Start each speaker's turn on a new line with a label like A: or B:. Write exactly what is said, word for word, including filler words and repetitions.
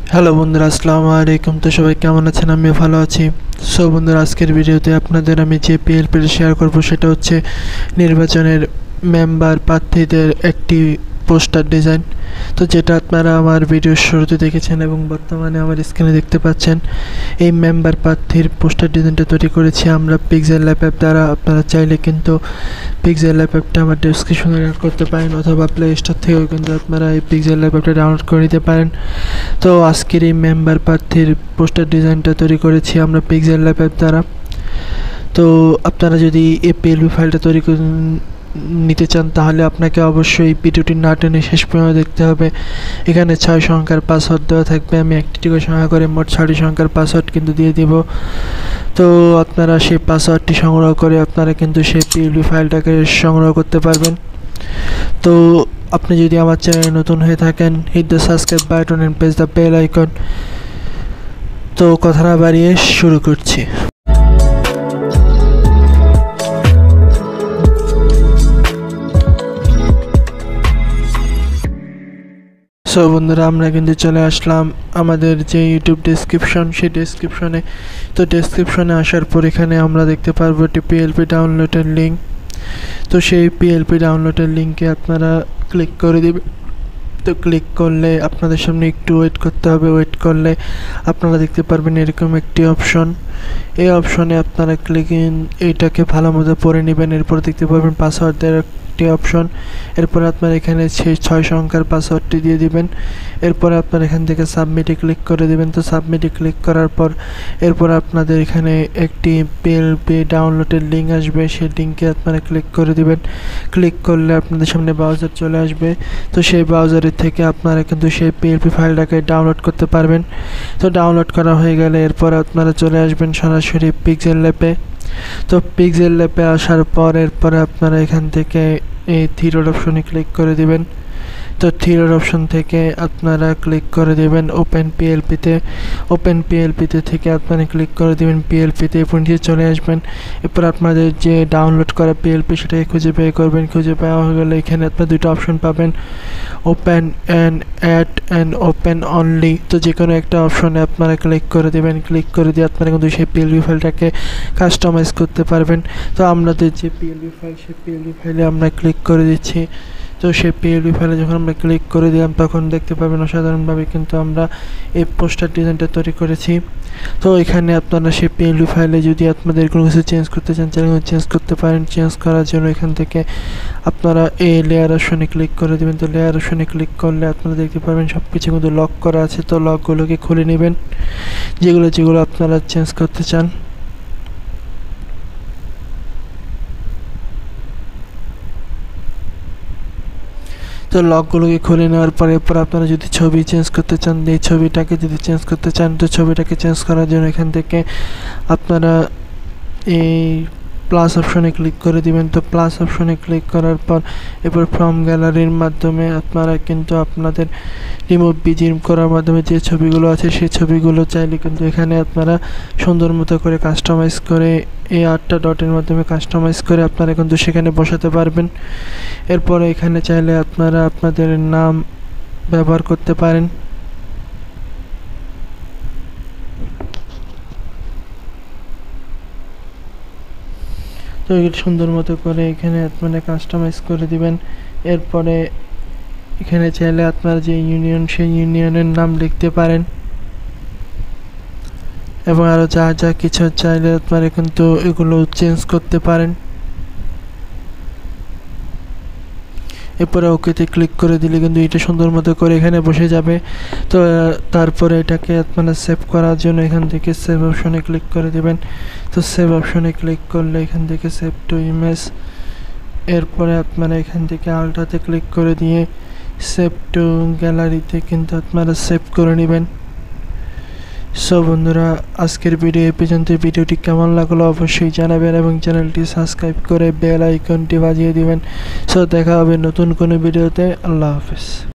A: Hello বন্ধুরা, আসসালামু আলাইকুম। তো সবাই কেমন আছেন? আমি ভালো আছি। সো বন্ধুরা, আজকের ভিডিওতে আপনাদের আমি যে পিএলপি শেয়ার করব সেটা হচ্ছে নির্বাচনের মেম্বার প্রার্থীদের একটি পোস্টার ডিজাইন। তো যেটা আপনারা আমার ভিডিওর শুরুতে দেখেছেন এবং বর্তমানে আমার স্ক্রিনে দেখতে পাচ্ছেন, এই মেম্বার প্রার্থীর পোস্টার ডিজাইনটা তৈরি করেছি আমরা পিক্সেল ল্যাব অ্যাপ দ্বারা। আপনারা চাইলে কিন্তু পিক্সেল ল্যাব অ্যাপটা আমার ডেসক্রিপশনে অ্যাড করতে পারেন, অথবা প্লে স্টোর থেকেও কিন্তু আপনারা এই পিক্সেল ল্যাব অ্যাপটা ডাউনলোড করে নিতে পারেন। তো আজকের এই মেম্বার প্রার্থীর পোস্টার ডিজাইনটা তৈরি করেছি আমরা পিক্সেল ল্যাব অ্যাপ দ্বারা। তো আপনারা যদি এই পিএলপি ফাইলটা তৈরি নিতে চান তাহলে আপনাকে অবশ্যই ভিডিওটি না টেনে শেষ পর্যন্ত দেখতে হবে। এখানে ছয় সংখ্যার পাসওয়ার্ড দেওয়া থাকবে। আমি একটি টিকে সংখ্যা করে মোট ছয়টি সংখ্যার পাসওয়ার্ড কিন্তু দিয়ে দিব। তো আপনারা সেই পাসওয়ার্ডটি সংগ্রহ করে আপনারা কিন্তু সেই পিএলপি ফাইলটাকে সংগ্রহ করতে পারবেন। তো আপনি যদি আমার চ্যানেলে নতুন হয়ে থাকেন, hit the subscribe button and press the bell icon. তো কথা না বাড়িয়ে শুরু করছি। সো বন্ধুরা, আমরা কিন্তু চলে আসলাম আমাদের যে ইউটিউব ডেসক্রিপশন, সেই ডেসক্রিপশনে। তো ডেসক্রিপশনে আসার পর এখানে আমরা দেখতে পারবো একটি পিএলপি ডাউনলোডের লিঙ্ক। তো সেই পিএলপি ডাউনলোডের লিঙ্কে আপনারা ক্লিক করে দিবেন। তো ক্লিক করলে আপনাদের সামনে একটু ওয়েট করতে হবে। ওয়েট করলে আপনারা দেখতে পারবেন এরকম একটি অপশন। এই অপশনে আপনারা ক্লিক ইন এইটাকে ভালো মতো পড়ে নেবেন। এরপর দেখতে পারবেন পাসওয়ার্ড দেওয়ার একটি অপশন। এরপর আপনারা এখানে সেই ছয় সংখ্যার পাসওয়ার্ডটি দিয়ে দিবেন। এরপর আপনারা এখান থেকে সাবমিটে ক্লিক করে দেবেন। তো সাবমিটে ক্লিক করার পর এরপর আপনাদের এখানে একটি পিএলপি ডাউনলোডের লিঙ্ক আসবে। সেই লিঙ্কে আপনারা ক্লিক করে দেবেন। ক্লিক করলে আপনাদের সামনে ব্রাউজার চলে আসবে। তো সেই ব্রাউজারের থেকে আপনারা কিন্তু সেই পিএলপি ফাইলটাকে ডাউনলোড করতে পারবেন। তো ডাউনলোড করা হয়ে গেলে এরপর আপনারা চলে আসবেন সরাসরি পিক্সেল ল্যাবে। তো পিক্সেল ল্যাবে আসার পর এরপরে আপনারা এখান থেকে এই থ্রি ডট অপশনে ক্লিক করে দিবেন। তো থ্রি ডট অপশন থেকে আপনারা ক্লিক করে দেবেন ওপেন পিএলপিতে। ওপেন পিএলপিতে থেকে আপনারা ক্লিক করে দেবেন পিএলপিতে। এরপর নিচে চলে আসবেন। এরপর আপনাদের যে ডাউনলোড করা পিএলপি সেটাকে খুঁজে বের করবেন। খুঁজে পাওয়া হয়ে গেলে এখানে আপনারা দুটো অপশন পাবেন, open and add and open only. তো যে কোনো একটা অপশনে আপনারা ক্লিক করে দেবেন। ক্লিক করে দিয়ে আপনারা কিন্তু সেই পিএলপি ফাইলটাকে কাস্টমাইজ করতে পারবেন। তো আমাদের যে পিএলপি ফাইল, সেই পিএলপি ফাইলে আমরা ক্লিক করে দিচ্ছি। তো সেই পিএলপি ফাইলে যখন আমরা ক্লিক করে দিলাম তখন দেখতে পাবেন অসাধারণভাবে কিন্তু আমরা এই পোস্টার ডিজাইনটা তৈরি করেছি। তো এখানে আপনারা সেই পিএলপি ফাইলে যদি আপনাদের কোনো কিছু চেঞ্জ করতে চান তাহলে চেঞ্জ করতে পারেন। চেঞ্জ করার জন্য এখান থেকে আপনারা এই লেয়ার অপশনে ক্লিক করে দেবেন। তো লেয়ার অপশনে ক্লিক করলে আপনারা দেখতে পারবেন সব কিছু কিন্তু লক করা আছে। তো লকগুলোকে খুলে নেবেন, যেগুলো যেগুলো আপনারা চেঞ্জ করতে চান। তো লকগুলোকে খুলে নেওয়ার পরে এরপর আপনারা যদি ছবি চেঞ্জ করতে চান, এই ছবিটাকে যদি চেঞ্জ করতে চান, তো ছবিটাকে চেঞ্জ করার জন্য এখান থেকে আপনারা এই প্লাস অপশনে ক্লিক করে দিবেন। তো প্লাস অপশনে ক্লিক করার পর এরপর ফ্রম গ্যালারির মাধ্যমে আপনারা কিন্তু আপনাদের রিমুভ বিজিম করার মাধ্যমে যে ছবিগুলো আছে সেই ছবিগুলো চাইলে কিন্তু এখানে আপনারা সুন্দর মতো করে কাস্টমাইজ করে এই আটটা ডটের মাধ্যমে কাস্টমাইজ করে আপনারা কিন্তু সেখানে বসাতে পারবেন। এরপরে এখানে চাইলে আপনারা আপনাদের নাম ব্যবহার করতে পারেন। তো সুন্দর মতো করে এখানে আপনারা কাস্টমাইজ করে দিবেন। এরপরে এখানে চাইলে আপনারা যে ইউনিয়ন, সেই ইউনিয়নের নাম লিখতে পারেন এবং আরও যা যা কিছু চাইলে আপনারা কিন্তু এগুলো চেঞ্জ করতে পারেন। এরপরে ওকেতে ক্লিক করে দিলে কিন্তু এটা সুন্দর মতো করে এখানে বসে যাবে। তো তারপরে এটাকে আপনারা সেভ করার জন্য এখান থেকে সেভ অপশনে ক্লিক করে দেবেন। তো সেভ অপশনে ক্লিক করলে এখান থেকে সেভ টু ইমেজ। এরপরে আপনারা এখান থেকে আলট্রাতে ক্লিক করে দিয়ে সেভ টু গ্যালারিতে কিন্তু আপনারা সেভ করে নেবেন। সো বন্ধুরা, আজকের ভিডিও এ পর্যন্ত। ভিডিওটি কেমন লাগলো অবশ্যই জানাবেন এবং চ্যানেলটি সাবস্ক্রাইব করে বেল আইকনটি বাজিয়ে দিবেন। সো দেখা হবে নতুন কোনো ভিডিওতে। আল্লাহ হাফেজ।